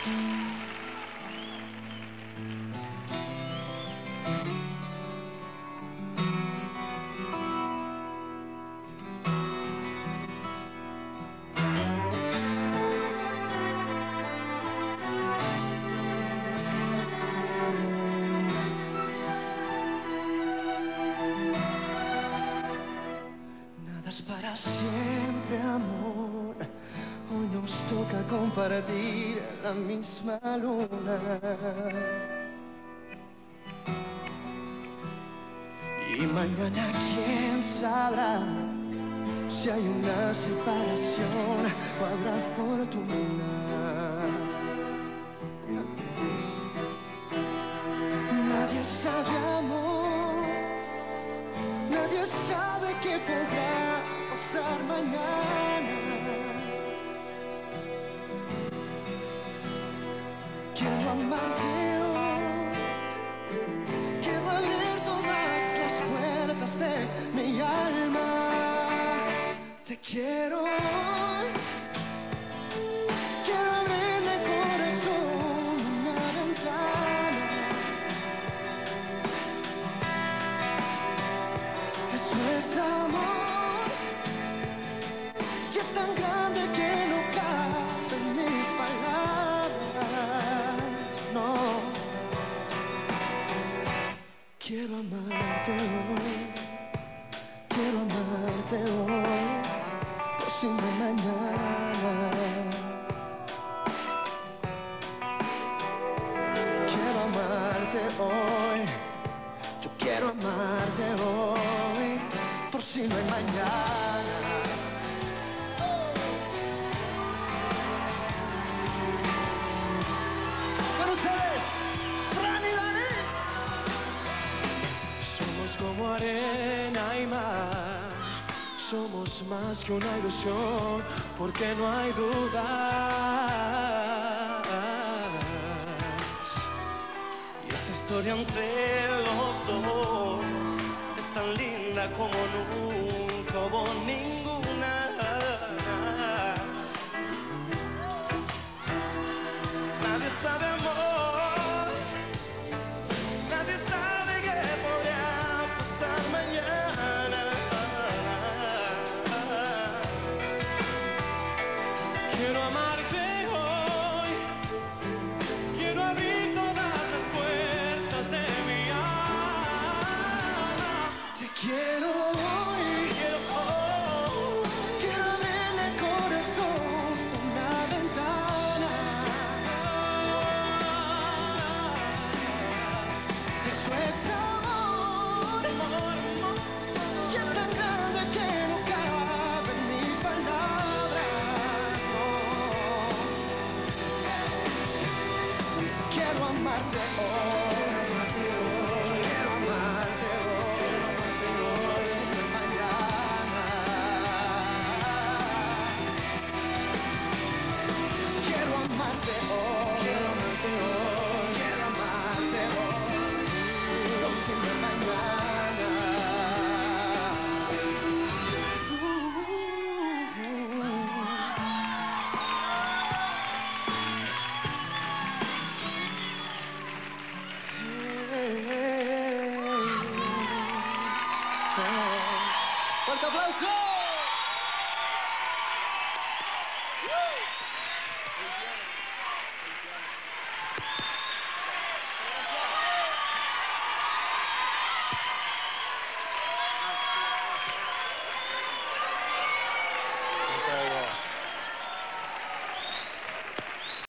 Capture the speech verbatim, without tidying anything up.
Para siempre, amor, hoy nos toca compartir la misma luna. Y mañana quién sabrá si hay una separación o habrá fortuna. Nadie sabe, amor, nadie sabe qué podrá pasar mañana. Quiero amarte hoy, quiero abrir todas las puertas de mi alma. Te quiero hoy, quiero abrirle el corazón una ventana. Eso es amor, y es tan grande que no caben mis palabras. No, quiero amarte hoy, quiero amarte hoy, por si no mañana. Quiero amarte hoy, yo quiero amarte hoy, por si no hay mañana. Con ustedes, Fran y Dani. Somos como arena y mar, somos más que una ilusión, porque no hay dudas. Y esa historia entre los dos es tan linda como nunca hubo ninguna. Nadie sabe, amor, nadie sabe qué podría pasar mañana. Quiero amarte hoy, quiero abrir todas las puertas de mi alma. Te quiero hoy, quiero hoy, quiero abrirle el corazón una ventana. Eso es amor, y es tan grande que no caben mis palabras. No, quiero amarte hoy, quiero amarte hoy, por si no hay mañana. Quiero amarte hoy, quiero amarte hoy, quiero amarte hoy, por si no hay mañana. ¡Fuerte aplauso!